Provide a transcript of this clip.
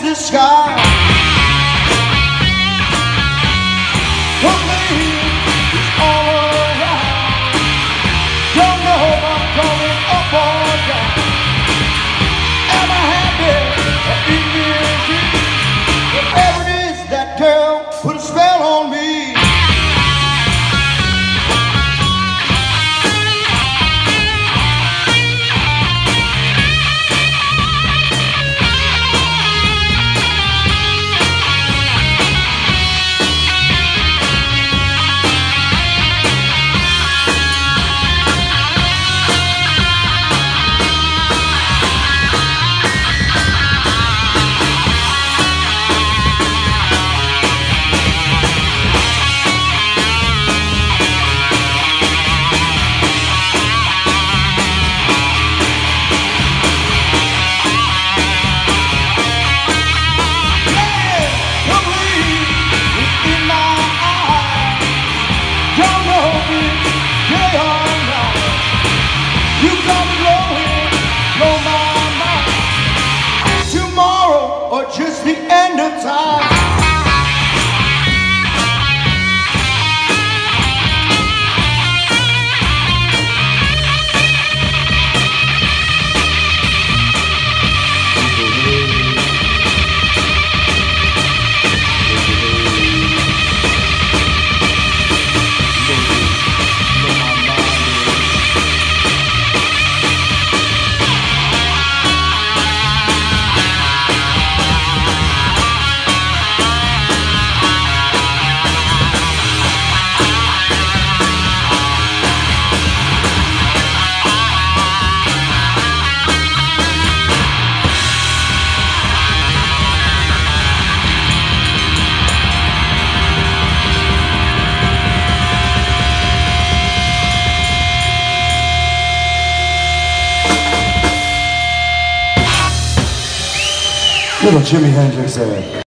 the sky. Complete is all around. Don't know if I'm coming up or down. Am I happy or in misery? Whatever it is, that girl put a spell on me. You got me blowing, blow my mind. Tomorrow or just the end of time. Little Jimi Hendrix there.